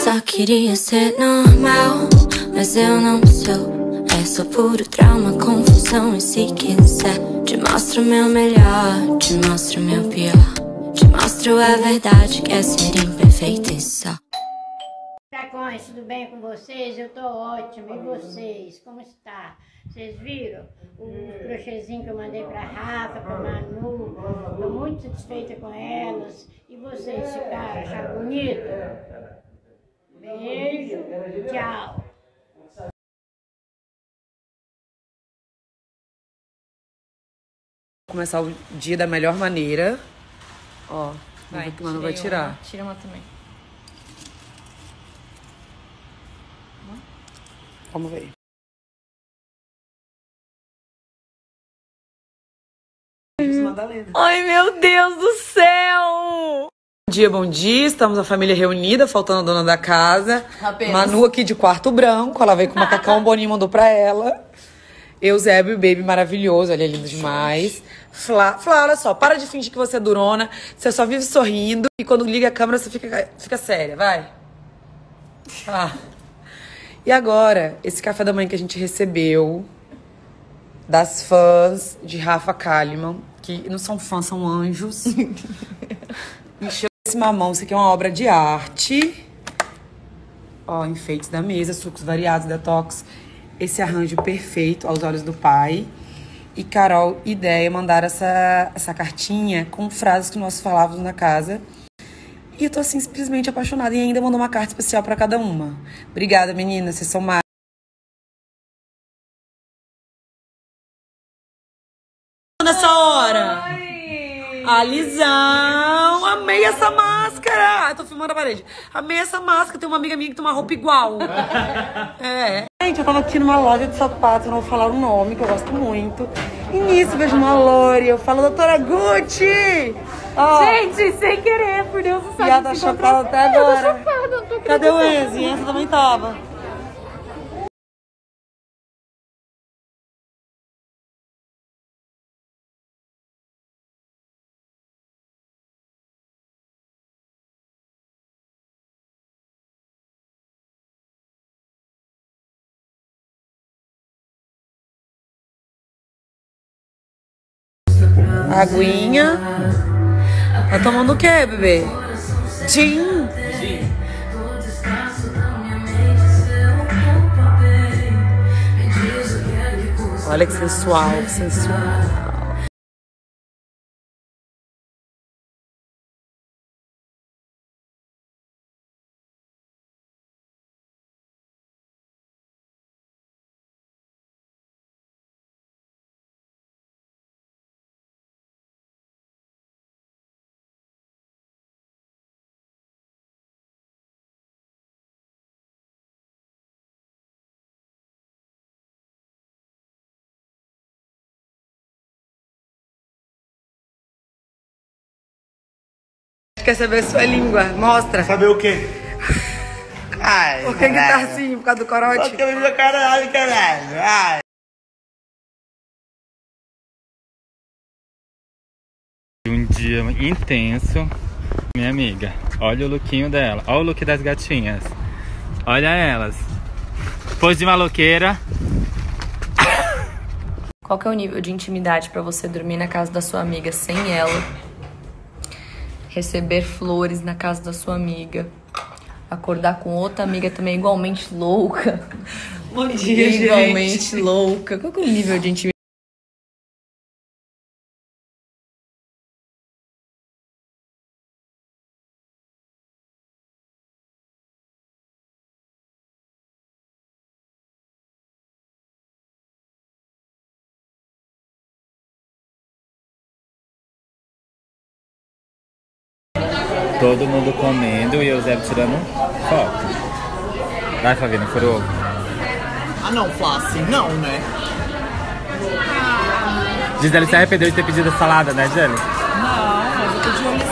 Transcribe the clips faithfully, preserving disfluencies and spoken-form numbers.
Só queria ser normal, mas eu não sou. É só puro trauma, confusão. E se quiser, te mostro o meu melhor, te mostro o meu pior, te mostro a verdade que é ser imperfeita e só. Tacões, tudo bem com vocês? Eu tô ótima. E vocês? Como está? Vocês viram o crochêzinho que eu mandei pra Rafa, pra Manu? Tô muito satisfeita com elas. E vocês ficaram? Acharam bonito? Beijo, tchau. Começar o dia da melhor maneira. Ó, vai, que Manu vai tirar. Uma, tira uma também. Vamos ver. Ai, meu Deus do céu! Bom dia, bom dia. Estamos a família reunida, faltando a dona da casa. Apenas. Manu aqui de quarto branco. Ela veio com o macacão, o Boninho mandou pra ela. Eusébio, o baby maravilhoso, ele é lindo demais. Flá, Flá, olha só, para de fingir que você é durona. Você só vive sorrindo. E quando liga a câmera, você fica, fica séria, vai. Ah. E agora, esse café da manhã que a gente recebeu das fãs de Rafa Kalimann, que não são fãs, são anjos. Encheu esse mamão, isso aqui é uma obra de arte. Ó, enfeites da mesa, sucos variados, detox. Esse arranjo perfeito aos olhos do pai. E Carol e Ideia mandaram essa, essa cartinha com frases que nós falávamos na casa. E eu tô, assim, simplesmente apaixonada. E ainda mandou uma carta especial pra cada uma. Obrigada, meninas. Vocês são mais. Nessa hora. Oi. Alisão. Amei essa máscara. Eu tô filmando a parede. Amei essa máscara. Tem uma amiga minha que tem uma roupa igual. É. Gente, eu tava aqui numa loja de sapatos. Eu não vou falar o nome, que eu gosto muito. E nisso, vejo uma Lore. Eu falo, doutora Gucci. Oh. Gente, sem querer, por Deus, não sabe. E ela tá chocada até agora. Eu tô chocada, não tô acreditando. Cadê o Enzo? E Enzo também tava. Aguinha. Tá tomando o quê, bebê? Gin. Olha que sensual, sensual. Quer saber a sua língua? Mostra. Saber o quê? Ai, por que que tá assim? Por causa do corote? Porque eu meu caralho, caralho. Ai. Um dia intenso. Minha amiga, olha o lookinho dela. Olha o look das gatinhas. Olha elas. Pose de maloqueira. Qual que é o nível de intimidade pra você dormir na casa da sua amiga sem ela? Receber flores na casa da sua amiga. Acordar com outra amiga também igualmente louca. Bom dia, gente. Igualmente louca. Qual que é o nível de intimidade? Todo mundo comendo e o Zé tirando foto. Vai, Flavinha, furou. Ah não, Flávio, não, né? Gisele se arrependeu de ter pedido a salada, né, Gisele? Não, mas eu pedi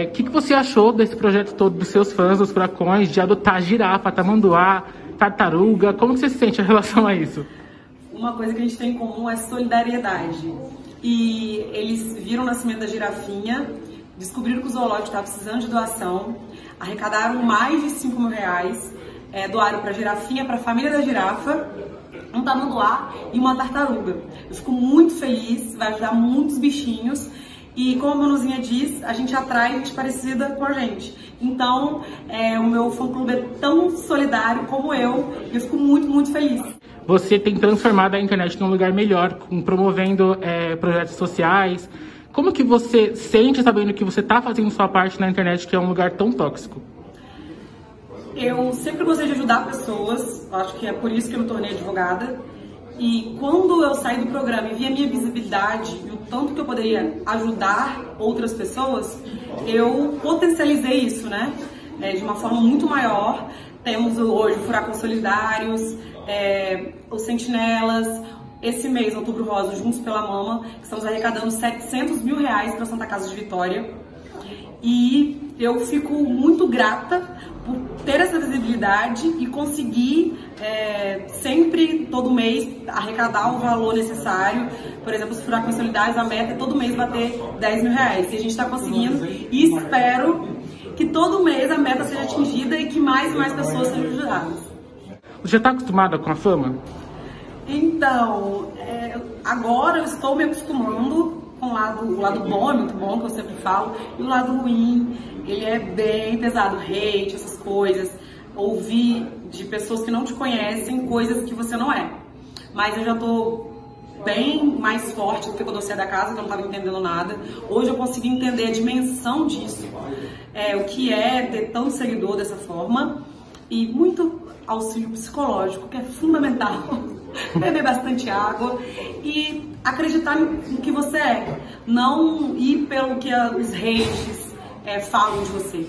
o que, que você achou desse projeto todo dos seus fãs, dos furacões, de adotar girafa, tamanduá, tartaruga? Como que você se sente em relação a isso? Uma coisa que a gente tem em comum é solidariedade. E eles viram o nascimento da girafinha, descobriram que o zoológico estava precisando de doação, arrecadaram mais de cinco mil reais, é, doaram para a girafinha, para a família da girafa, um tamanduá e uma tartaruga. Eu fico muito feliz, vai ajudar muitos bichinhos. E como a Manuzinha diz, a gente atrai gente parecida com a gente. Então, é, o meu fã-clube é tão solidário como eu, e eu fico muito, muito feliz. Você tem transformado a internet num lugar melhor, promovendo é, projetos sociais. Como que você sente sabendo que você está fazendo sua parte na internet, que é um lugar tão tóxico? Eu sempre gostei de ajudar pessoas, acho que é por isso que eu me tornei advogada. E quando eu saí do programa e vi a minha visibilidade e o tanto que eu poderia ajudar outras pessoas, eu potencializei isso, né? É, de uma forma muito maior. Temos hoje o Furacões Solidários, é, os Sentinelas. Esse mês, Outubro Rosa, Juntos pela Mama, estamos arrecadando setecentos mil reais para a Santa Casa de Vitória. E eu fico muito grata por ter essa visibilidade e conseguir é, sempre, todo mês, arrecadar o valor necessário. Por exemplo, os Furacões Solidários, a meta é todo mês bater dez mil reais. E a gente está conseguindo e espero que todo mês a meta seja atingida e que mais e mais pessoas sejam ajudadas. Você já está acostumada com a fama? Então, é, agora eu estou me acostumando com o lado, o lado bom, é muito bom, que eu sempre falo, e o lado ruim, ele é bem pesado, hate, essas coisas, ouvir de pessoas que não te conhecem coisas que você não é. Mas eu já tô bem mais forte do que quando eu saí da casa, que eu não estava entendendo nada. Hoje eu consegui entender a dimensão disso, é, o que é ter tanto seguidor dessa forma, e muito auxílio psicológico, que é fundamental. Beber bastante água e acreditar no que você é, não ir pelo que os hates é, falam de você.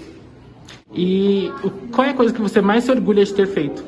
E qual é a coisa que você mais se orgulha de ter feito?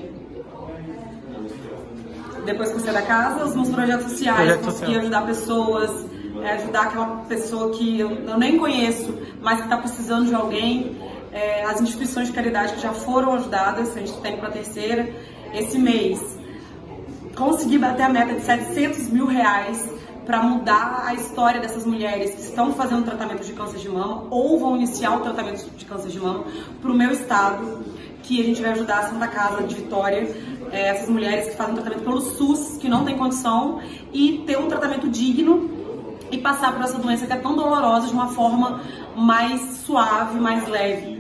Depois que eu saí da casa, os meus projetos sociais, Projeto conseguir social. ajudar pessoas, é, ajudar aquela pessoa que eu, eu nem conheço, mas que está precisando de alguém, é, as instituições de caridade que já foram ajudadas, a gente tem para a terceira, esse mês. Consegui bater a meta de setecentos mil reais para mudar a história dessas mulheres que estão fazendo tratamento de câncer de mama ou vão iniciar o tratamento de câncer de mama para o meu estado, que a gente vai ajudar a Santa Casa de Vitória, é, essas mulheres que fazem tratamento pelo SUS, que não tem condição, e ter um tratamento digno e passar por essa doença que é tão dolorosa de uma forma mais suave, mais leve.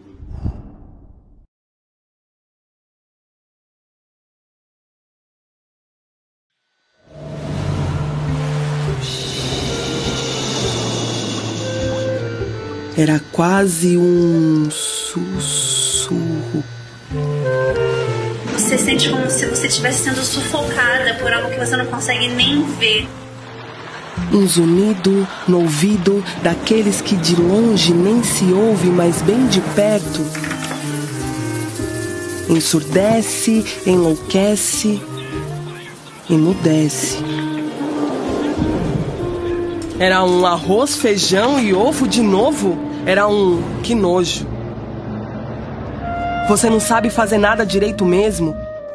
Era quase um sussurro. Você sente como se você estivesse sendo sufocada por algo que você não consegue nem ver. Um zunido no ouvido daqueles que de longe nem se ouve, mas bem de perto. Ensurdece, enlouquece, emudece. Era um arroz, feijão e ovo de novo? Era um que nojo. Você não sabe fazer nada direito mesmo?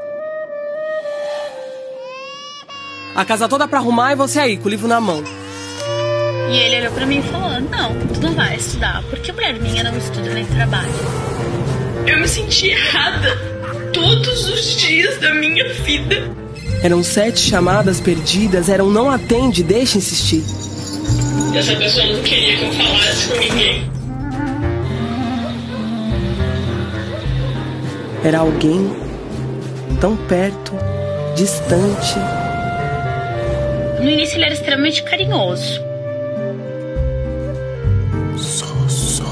A casa toda pra arrumar e você aí, com o livro na mão. E ele olhou pra mim e falou, não, tu não vai estudar, porque mulher minha não estuda nem trabalha. Eu me senti errada todos os dias da minha vida. Eram sete chamadas perdidas, eram não atende, deixa insistir. Essa pessoa não queria que eu falasse com ninguém. Era alguém tão perto, distante. No início ele era extremamente carinhoso. Só, só.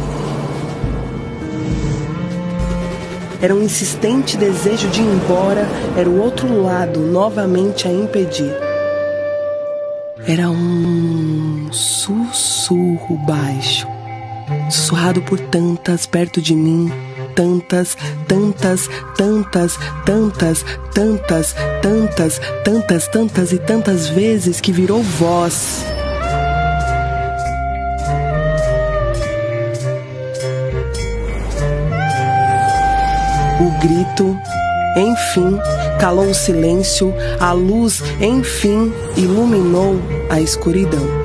Era um insistente desejo de ir embora, era o outro lado novamente a impedir. Era um sussurro baixo, sussurrado por tantas perto de mim, tantas, tantas, tantas, tantas, tantas, tantas, tantas, tantas e tantas vezes que virou voz. O grito, enfim, calou o silêncio, a luz, enfim, iluminou a escuridão.